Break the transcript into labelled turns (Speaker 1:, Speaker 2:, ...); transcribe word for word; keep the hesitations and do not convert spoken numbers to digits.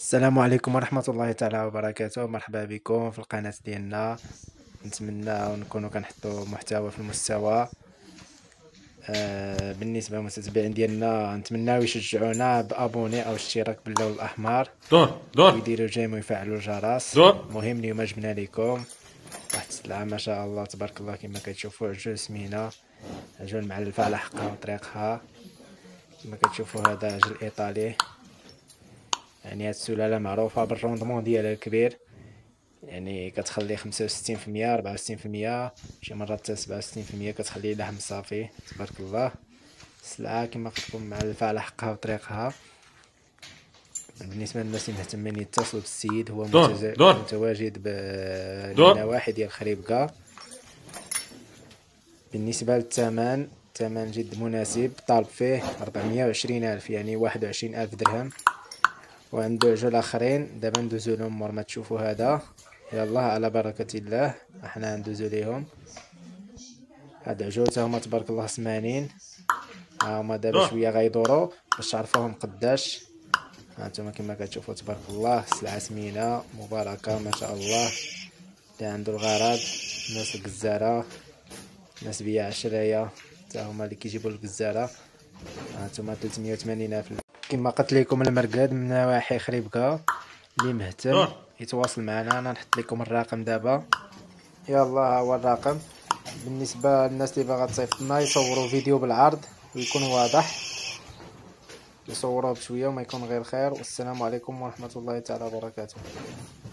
Speaker 1: السلام عليكم ورحمة الله تعالى وبركاته. مرحبا بكم في القناة ديالنا. نتمنى نكونوا كنحطوا محتوى في المستوى. آه بالنسبة للمتتبعين ديالنا نتمناو يشجعونا بابوني او اشتراك باللون الاحمر،
Speaker 2: دور دور
Speaker 1: ويديروا جيم ويفعلوا الجرس.
Speaker 2: دور.
Speaker 1: المهم اليوم جبنا لكم واحد السلعة ما شاء الله تبارك الله، كما كتشوفوا عجول سمينة، عجول معلفة على حقها وطريقها. كما كتشوفوا هذا عجل ايطالي، يعني هاد السلالة معروفة بالروندمون ديالها الكبير، يعني كتخلي خمسة وستين في المية ربعة وستين في المية، شي مرات حتى سبعة وستين في المية كتخلي لحم صافي تبارك الله. السلعة كما قلتلكم معلفة على حقها وطريقها. بالنسبة للناس اللي مهتمين يتصلوا بالسيد، هو
Speaker 2: دور
Speaker 1: متز-
Speaker 2: دور
Speaker 1: متواجد
Speaker 2: دور.
Speaker 1: بالنواحي ديال خريبكا. بالنسبة للثمن، ثمن جد مناسب، طالب فيه ربعمية وعشرين ألف، يعني واحد وعشرين ألف درهم. وعنده عجول اخرين دابا ندوزو لهم مور ما تشوفوا هذا. يلا على بركة الله احنا ندوزو ليهم. هاد عجول تا هما تبارك الله سمانين، ها هما دابا
Speaker 2: دور
Speaker 1: شويه غيدورو باش تعرفوهم قداش. هانتوما كما كتشوفوا تبارك الله، سلعة سمينة مباركة ما شاء الله. اللي عنده الغرض، الناس القزارة، الناس بيع عشرية، تا هما اللي كيجيبوا القزارة. هانتوما ثلاثمية وثمانين الف. كما قلت لكم المرقاد من نواحي خريبكا، اللي مهتم
Speaker 2: دور.
Speaker 1: يتواصل معنا. انا نحط لكم الرقم دابا، يلا ها هو الرقم. بالنسبه للناس اللي باغا تصيفط لنا يصوروا فيديو بالعرض ويكون واضح، يصوروه بشويه وما يكون غير خير. والسلام عليكم ورحمه الله تعالى وبركاته.